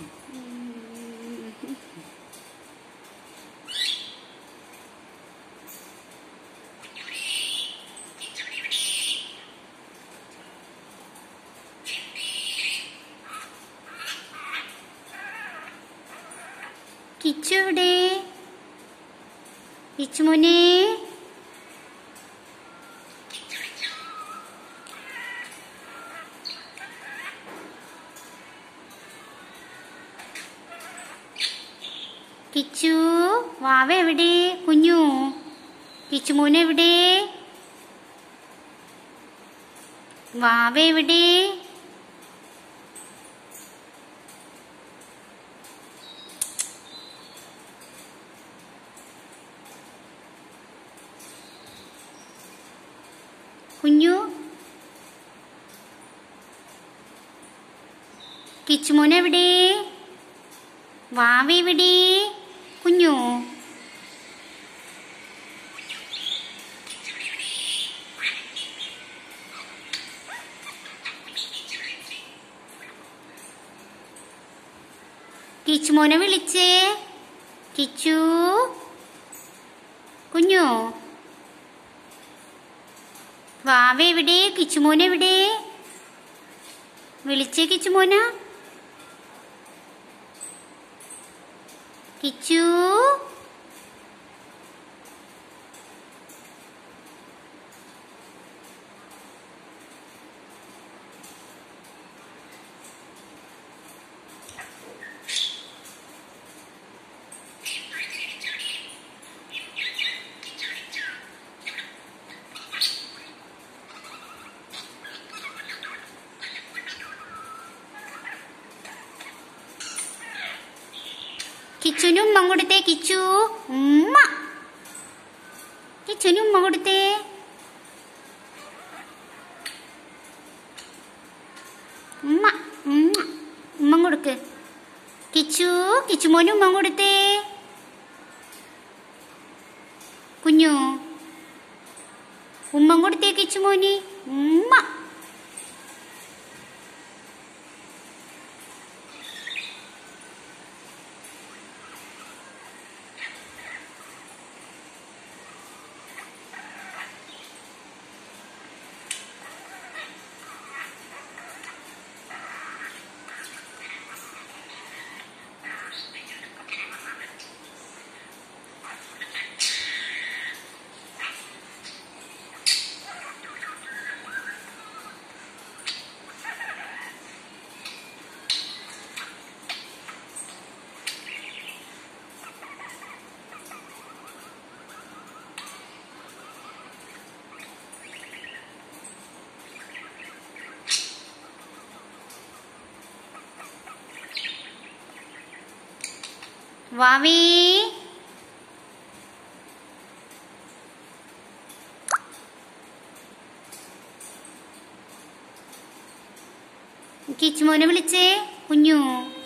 കിച്ചു എവിടെ? കിച്ചുമോനെ, കിച്ചു വാവ എവിടെ? കുഞ്ഞു കിച്ചുമോനെ എവിടെ? വാവ എവിടെ? കുഞ്ഞു കിച്ചുമോനെ എവിടെ? വാവ എവിടെ? കുഞ്ഞു കിച്ചുമോനെ വിളിച്ചേ. കിച്ചു കുഞ്ഞു വാവ എവിടെ? കിച്ചുമോനെ എവിടെ? വിളിച്ചേ കിച്ചുമോന. കിച്ചു കിച്ചുന് ഉമ്മ കൊടുത്തേ. കിച്ചു ഉമ്മ. കിച്ചുന് ഉമ്മ കൊടുത്തേ. ഉമ്മ ഉമ്മ ഉമ്മ കൊടുക്ക്. കിച്ചു കിച്ചുമോന് ഉമ്മ കൊടുത്തേ. കുഞ്ഞു ഉമ്മ കൊടുത്തേ കിച്ചുമോന്. ഉമ്മ. വാവി കിച്ചുമോനെ വിളിച്ചേ. കുഞ്ഞു